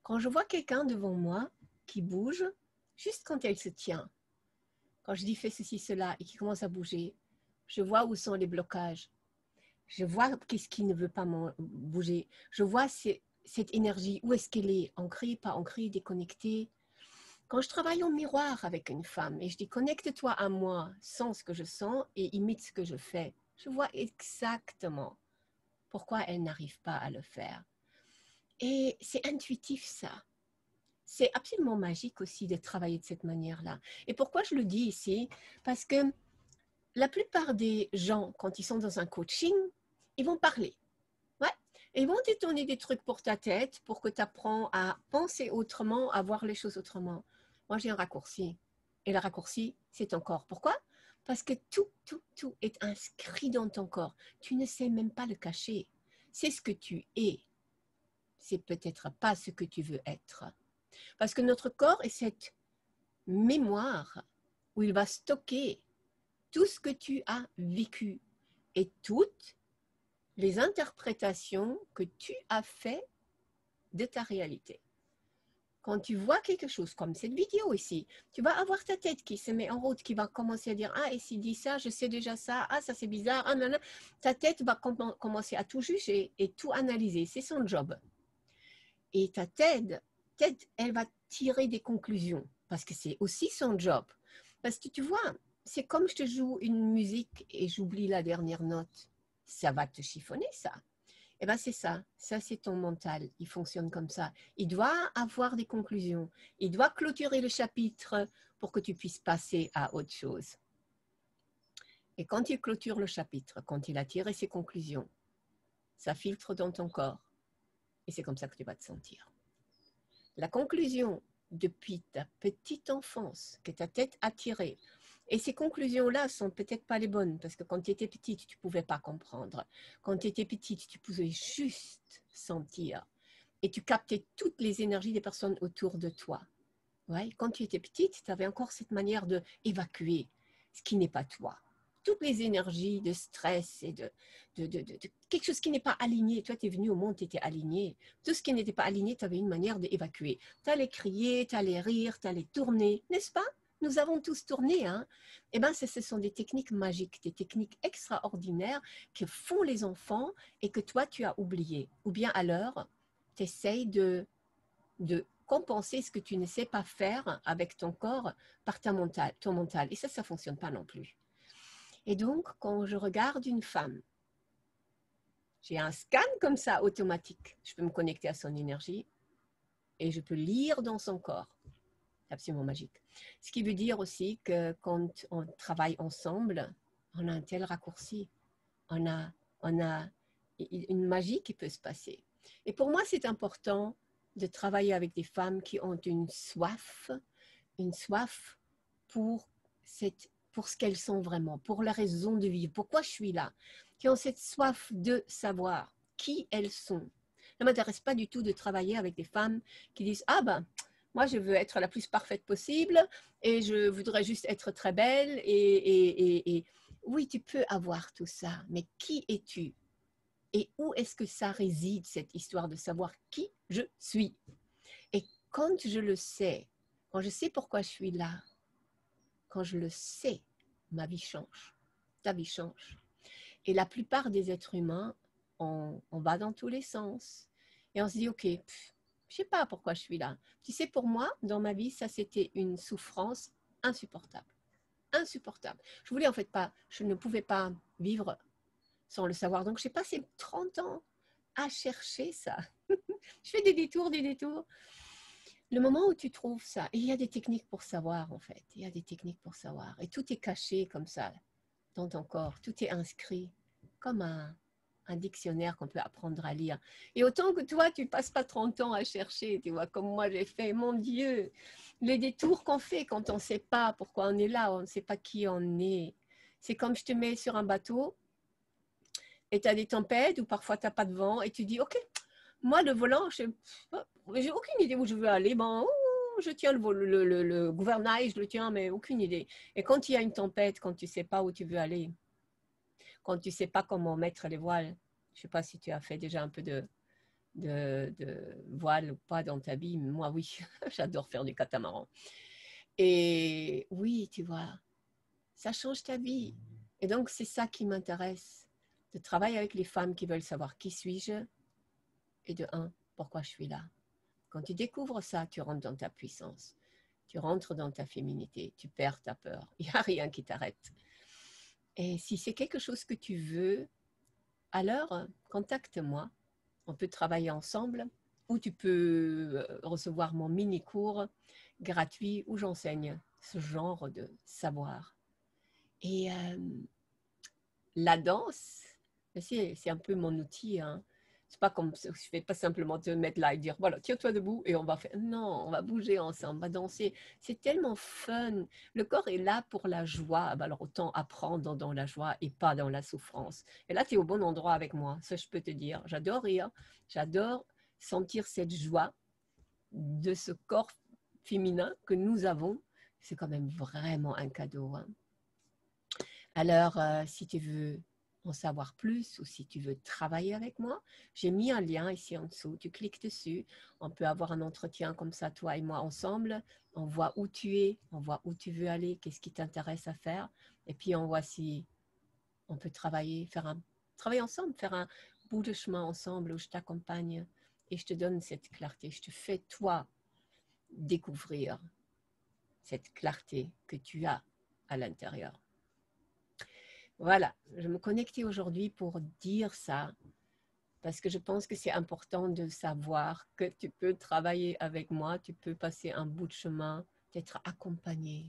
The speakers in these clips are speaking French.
Quand je vois quelqu'un devant moi qui bouge, juste quand elle se tient, quand je dis fais ceci, cela et qui commence à bouger, je vois où sont les blocages. Je vois qu'est-ce qui ne veut pas bouger. Je vois cette énergie, où est-ce qu'elle est, ancrée, pas ancrée, déconnectée. Quand je travaille en miroir avec une femme et je dis connecte-toi à moi, sens ce que je sens et imite ce que je fais, je vois exactement pourquoi elle n'arrive pas à le faire. Et c'est intuitif ça. C'est absolument magique aussi de travailler de cette manière-là. Et pourquoi je le dis ici? Parce que la plupart des gens, quand ils sont dans un coaching, ils vont parler. Ouais. Et ils vont te donner des trucs pour ta tête, pour que tu apprends à penser autrement, à voir les choses autrement. Moi, j'ai un raccourci. Et le raccourci, c'est ton corps. Pourquoi? Parce que tout est inscrit dans ton corps. Tu ne sais même pas le cacher. C'est ce que tu es. C'est peut-être pas ce que tu veux être. Parce que notre corps est cette mémoire où il va stocker tout ce que tu as vécu et toutes les interprétations que tu as fait de ta réalité. Quand tu vois quelque chose comme cette vidéo ici, tu vas avoir ta tête qui se met en route, qui va commencer à dire « Ah, et s'il dit ça, je sais déjà ça, ah, ça c'est bizarre, ah, non, non. » Ta tête va commencer à tout juger et tout analyser, c'est son job. Et ta tête, elle va tirer des conclusions, parce que c'est aussi son job. Parce que tu vois, c'est comme je te joue une musique et j'oublie la dernière note. Ça va te chiffonner, ça. Eh bien, c'est ça. Ça, c'est ton mental. Il fonctionne comme ça. Il doit avoir des conclusions. Il doit clôturer le chapitre pour que tu puisses passer à autre chose. Et quand il clôture le chapitre, quand il a tiré ses conclusions, ça filtre dans ton corps. Et c'est comme ça que tu vas te sentir. La conclusion depuis ta petite enfance que ta tête a tirée, et ces conclusions-là sont peut-être pas les bonnes, parce que quand tu étais petite, tu ne pouvais pas comprendre. Quand tu étais petite, tu pouvais juste sentir. Et tu captais toutes les énergies des personnes autour de toi. Ouais. Quand tu étais petite, tu avais encore cette manière d'évacuer ce qui n'est pas toi. Toutes les énergies de stress et de quelque chose qui n'est pas aligné. Toi, tu es venu au monde, tu étais aligné. Tout ce qui n'était pas aligné, tu avais une manière d'évacuer. Tu allais crier, tu allais rire, tu allais tourner, n'est-ce pas? Nous avons tous tourné. Hein? Eh bien, ce sont des techniques magiques, des techniques extraordinaires que font les enfants et que toi, tu as oublié. Ou bien alors, tu essayes de compenser ce que tu ne sais pas faire avec ton corps par ton mental. Et ça ne fonctionne pas non plus. Et donc, quand je regarde une femme, j'ai un scan comme ça automatique. Je peux me connecter à son énergie et je peux lire dans son corps. C'est absolument magique. Ce qui veut dire aussi que quand on travaille ensemble, on a un tel raccourci. On a une magie qui peut se passer. Et pour moi, c'est important de travailler avec des femmes qui ont une soif pour ce qu'elles sont vraiment, pour la raison de vivre, pourquoi je suis là, qui ont cette soif de savoir qui elles sont. Ça ne m'intéresse pas du tout de travailler avec des femmes qui disent « Ah ben, moi je veux être la plus parfaite possible et je voudrais juste être très belle et oui, tu peux avoir tout ça, mais qui es-tu? Et où est-ce que ça réside, cette histoire de savoir qui je suis? Et quand je le sais, quand je sais pourquoi je suis là, quand je le sais, ma vie change, ta vie change. Et la plupart des êtres humains, on va dans tous les sens. Et on se dit, OK, je ne sais pas pourquoi je suis là. Tu sais, pour moi, dans ma vie, ça c'était une souffrance insupportable. Insupportable. Je voulais en fait pas, je ne pouvais pas vivre sans le savoir. Donc, j'ai passé 30 ans à chercher ça. Je fais des détours, des détours. Le moment où tu trouves ça, et il y a des techniques pour savoir en fait, il y a des techniques pour savoir, et tout est caché comme ça dans ton corps, tout est inscrit comme un dictionnaire qu'on peut apprendre à lire. Et autant que toi, tu ne passes pas 30 ans à chercher, tu vois, comme moi j'ai fait, mon Dieu, les détours qu'on fait quand on ne sait pas pourquoi on est là, on ne sait pas qui on est. C'est comme je te mets sur un bateau et tu as des tempêtes ou parfois tu n'as pas de vent et tu dis, OK, moi le volant, j'ai aucune idée où je veux aller. Bon, je tiens le gouvernail, je le tiens, mais aucune idée. Et quand il y a une tempête, quand tu ne sais pas où tu veux aller, quand tu ne sais pas comment mettre les voiles, je ne sais pas si tu as fait déjà un peu de voile ou pas dans ta vie. Moi, oui, j'adore faire du catamaran. Et oui, tu vois, ça change ta vie. Et donc, c'est ça qui m'intéresse, de travailler avec les femmes qui veulent savoir qui suis-je et de un, pourquoi je suis là. Quand tu découvres ça, tu rentres dans ta puissance, tu rentres dans ta féminité, tu perds ta peur. Il n'y a rien qui t'arrête. Et si c'est quelque chose que tu veux, alors contacte-moi. On peut travailler ensemble ou tu peux recevoir mon mini-cours gratuit où j'enseigne ce genre de savoir. Et la danse, c'est un peu mon outil. Hein. C'est pas comme je ne vais pas simplement te mettre là et dire voilà, tiens-toi debout et on va faire. Non, on va bouger ensemble, on va danser. C'est tellement fun. Le corps est là pour la joie. Alors autant apprendre dans la joie et pas dans la souffrance. Et là, tu es au bon endroit avec moi. Ça, je peux te dire. J'adore rire. J'adore sentir cette joie de ce corps féminin que nous avons. C'est quand même vraiment un cadeau. Hein. Alors, si tu veux en savoir plus ou si tu veux travailler avec moi, j'ai mis un lien ici en dessous. Tu cliques dessus. On peut avoir un entretien comme ça, toi et moi ensemble. On voit où tu es, on voit où tu veux aller, qu'est-ce qui t'intéresse à faire. Et puis, on voit si on peut travailler ensemble, faire un bout de chemin ensemble où je t'accompagne et je te donne cette clarté. Je te fais, toi, découvrir cette clarté que tu as à l'intérieur. Voilà, je me connectais aujourd'hui pour dire ça, parce que je pense que c'est important de savoir que tu peux travailler avec moi, tu peux passer un bout de chemin, être accompagné,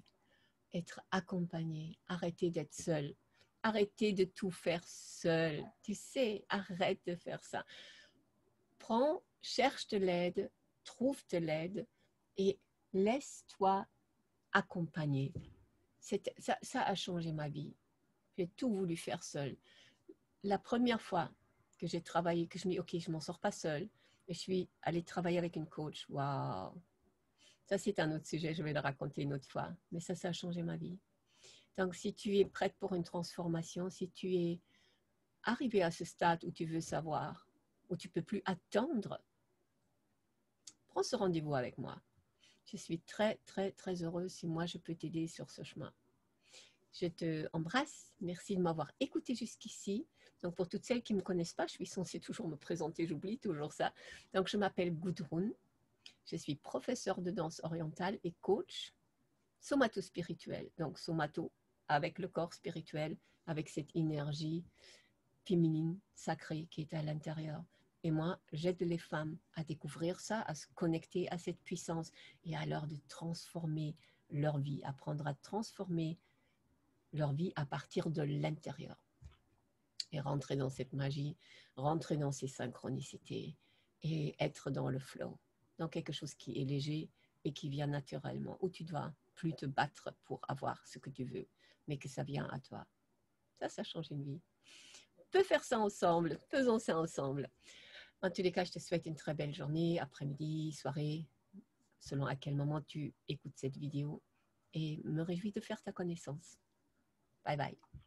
arrêter d'être seul, arrêter de tout faire seul, tu sais, arrête de faire ça. Cherche de l'aide, trouve de l'aide et laisse-toi accompagner. Ça a changé ma vie. J'ai tout voulu faire seule. La première fois que j'ai travaillé, que je me dis, OK, je ne m'en sors pas seule, et je suis allée travailler avec une coach. Waouh! Ça, c'est un autre sujet, je vais le raconter une autre fois. Mais ça a changé ma vie. Donc, si tu es prête pour une transformation, si tu es arrivé à ce stade où tu veux savoir, où tu ne peux plus attendre, prends ce rendez-vous avec moi. Je suis très, très, très heureuse si moi, je peux t'aider sur ce chemin. Je te embrasse. Merci de m'avoir écouté jusqu'ici. Donc, pour toutes celles qui ne me connaissent pas, je suis censée toujours me présenter, j'oublie toujours ça. Donc, je m'appelle Gudrun. Je suis professeure de danse orientale et coach somato-spirituel. Donc, somato avec le corps spirituel, avec cette énergie féminine, sacrée qui est à l'intérieur. Et moi, j'aide les femmes à découvrir ça, à se connecter à cette puissance et alors de transformer leur vie, apprendre à transformer leur vie à partir de l'intérieur. Et rentrer dans cette magie, rentrer dans ces synchronicités et être dans le flow, dans quelque chose qui est léger et qui vient naturellement, où tu ne dois plus te battre pour avoir ce que tu veux, mais que ça vient à toi. Ça change une vie. On peut faire ça ensemble, faisons ça ensemble. En tous les cas, je te souhaite une très belle journée, après-midi, soirée, selon à quel moment tu écoutes cette vidéo, et me réjouis de faire ta connaissance. Bye bye.